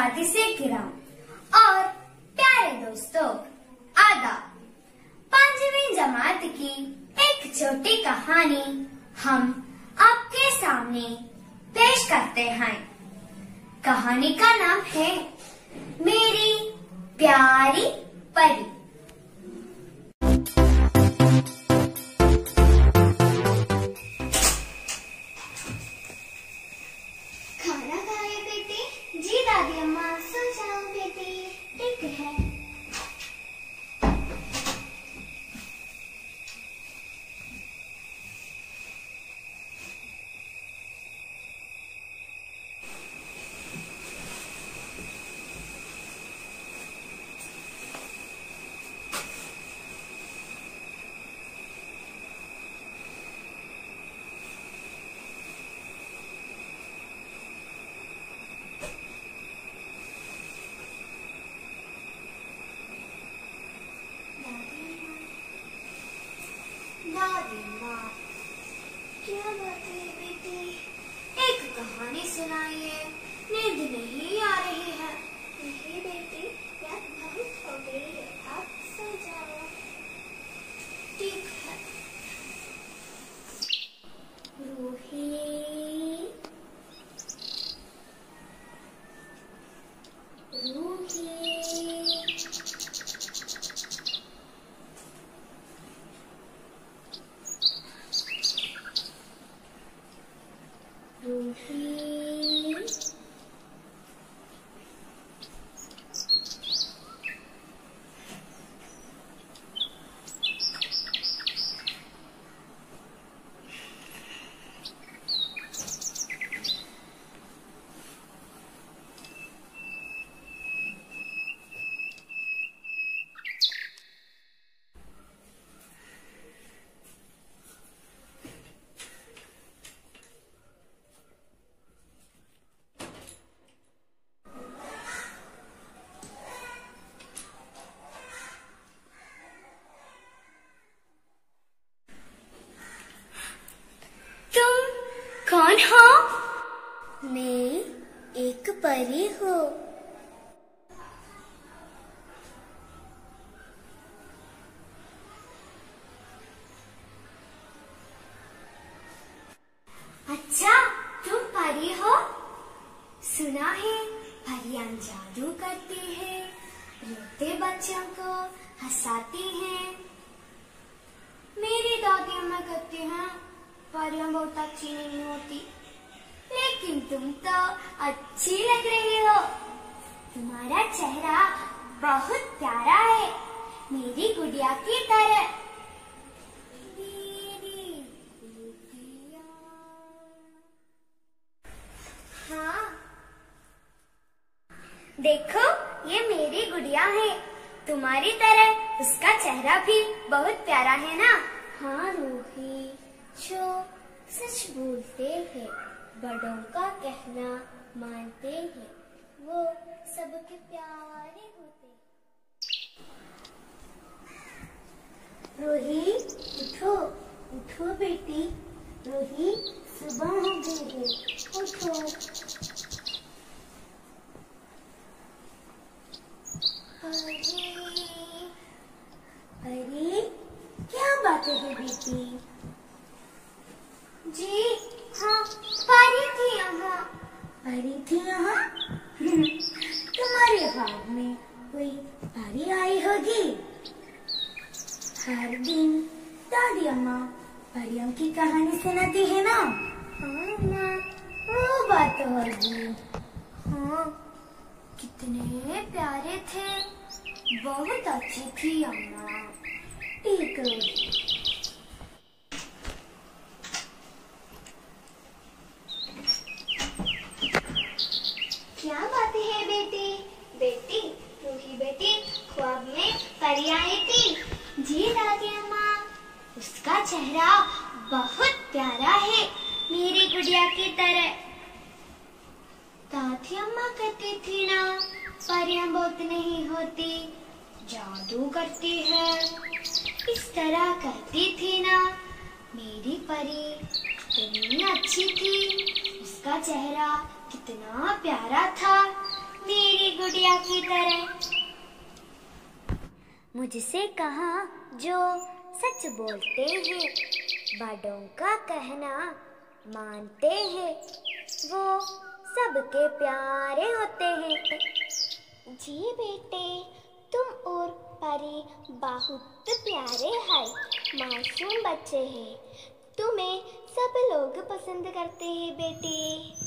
दादी से किराम और प्यारे दोस्तों, आदाब। 5वीं जमात की एक छोटी कहानी हम आपके सामने पेश करते हैं। कहानी का नाम है मेरी प्यारी परी। खाना खाए बेटी? जी दादी अम्मा, सो जाओ बेटी। ठीक है। दादी माँ, क्या बात है बेटी? एक कहानी सुनाइए, नींद नहीं आ रही है। नहीं बेटी, रात बहुत हो गई है, आप सो जाओ। ठीक है। रूही, रूही, कौन हो? मैं एक परी हूँ। अच्छा, तुम परी हो? सुना है परियां जादू करती है, रोते बच्चों को हंसाती हैं। मेरी दादी अम्मा कहती हैं परियां बहुत अच्छी नहीं होती, लेकिन तुम तो अच्छी लग रही हो। तुम्हारा चेहरा बहुत प्यारा है, मेरी गुड़िया की तरह। मेरी गुड़िया। हाँ, देखो ये मेरी गुड़िया है, तुम्हारी तरह उसका चेहरा भी बहुत प्यारा है ना। हाँ रूही, जो सच बोलते हैं, बड़ों का कहना मानते हैं, वो सबके प्यारे होते हैं। रूही, उठो उठो बेटी। रूही, सुबह हो गई है, उठो। अरे क्या बात है बेटी? जी हाँ, परी थी यहाँ। परी थी यहाँ? तुम्हारे बाग में कोई परी आई होगी? हर दिन दादी अम्मा परियों की कहानी सुनाती है ना। हाँ माँ, वो बात होगी। हाँ, कितने प्यारे थे, बहुत अच्छी थी अम्मा। ठीक है। क्या बात है बेटी? बेटी, रूही बेटी ख्वाब में परी आई थी। जी दादी अम्मा, उसका चेहरा बहुत प्यारा है, मेरी गुड़िया की तरह। दादी अम्मा कहती थी ना, परियां बहुत नहीं होती, जादू करती है, इस तरह कहती थी ना। मेरी परी कितनी अच्छी थी, उसका चेहरा कितना प्यारा था, मेरी गुड़िया की तरह। मुझसे कहा जो सच बोलते हैं, बड़ों का कहना मानते हैं, वो सबके प्यारे होते हैं। जी बेटे, तुम और परी बहुत प्यारे हैं, मासूम बच्चे हैं, तुम्हें सब लोग पसंद करते हैं बेटे।